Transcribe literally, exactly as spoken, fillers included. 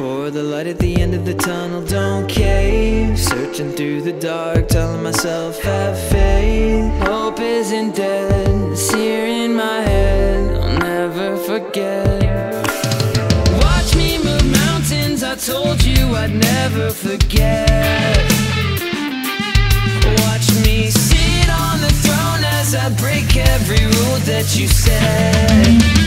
for the light at the end of the tunnel. Don't cave, searching through the dark, telling myself have faith. Hope isn't dead, it's here in my head, I'll never forget. Watch me move mountains, I told you I'd never forget. Watch me sit on the throne as I break every rule that you said.